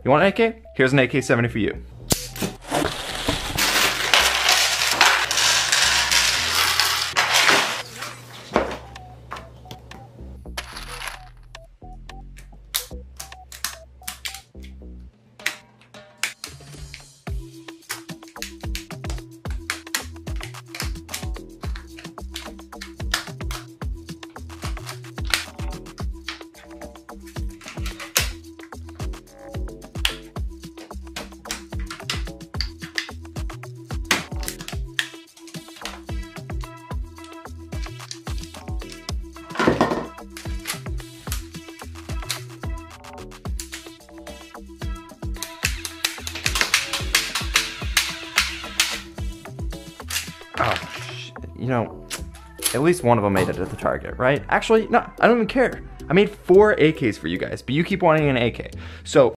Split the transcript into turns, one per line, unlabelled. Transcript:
You want an AK? Here's an AK74-U. Oh, you know, at least one of them made it at the target, right? Actually, no, I don't even care. I made 4 AKs for you guys, but you keep wanting an AK. So